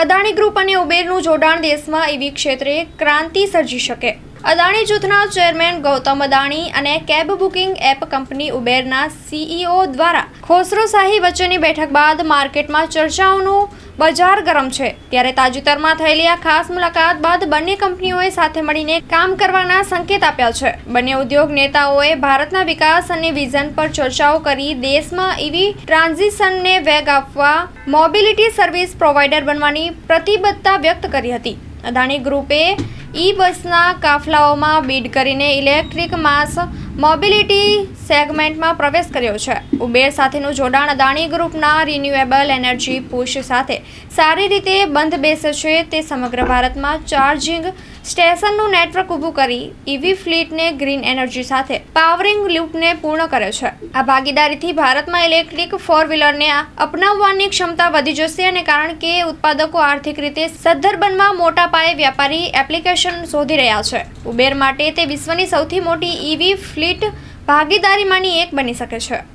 Adani group અને ઉબેરનું જોડાણ દેશમાં ઈવી ક્ષેત્રે ક્રાંતિ સર્જી શકે। અદાણી જૂથના ચેરમેન ગૌતમ અદાણી અને કેબ બુકિંગ એપ કંપની ઉબેરના સીઈઓ દ્વારા ખોસરો શાહી વચ્ચેની બેઠક બાદ માર્કેટમાં ચર્ચાઓનું બજાર ગરમ છે। ત્યારે તાજેતરમાં થયેલી આ ખાસ મુલાકાત બાદ બંને કંપનીઓએ સાથે મળીને કામ કરવાના સંકેત આપ્યા છે। બંને ઉદ્યોગ નેતાઓએ ભારતના વિકાસ અને વિઝન પર ચર્ચાઓ કરી દેશમાં ઈવી ટ્રાન્ઝિશનને વેગ આપવા મોબિલિટી સર્વિસ પ્રોવાઇડર બનવાની પ્રતિબદ્ધતા વ્યક્ત કરી હતી। અદાણી ગ્રુપે બસના કાફલાઓમાં બીડ કરીને ઇલેક્ટ્રિક માસ મોબિલિટી સેગમેન્ટમાં પ્રવેશ કર્યો છે। ઉબેર સાથેનું જોડાણ અદાણી ગ્રુપના રિન્યુએબલ એનર્જી પુશ સાથે સારી રીતે બંધ બેસે છે। તે સમગ્ર ભારતમાં ચાર્જિંગ સ્ટેશનનું નેટવર્ક ઊભું કરી ઈવી ફ્લીટને ગ્રીન એનર્જી સાથે પાવરિંગ લૂપને પૂર્ણ કરે છે। આ ભાગીદારીથી ભારતમાં ઇલેક્ટ્રિક ફોર વ્હીલરને અપનાવવાની ક્ષમતા વધી જશે અને કારણ કે ઉત્પાદકો આર્થિક રીતે સદ્ધર બનવા મોટા પાયે વ્યાપારી એપ્લિકેશન શોધી રહ્યા છે। ઉબેર માટે તે વિશ્વની સૌથી મોટી ઈવી ફ્લીટ ભાગીદારીમાંની એક બની શકે છે।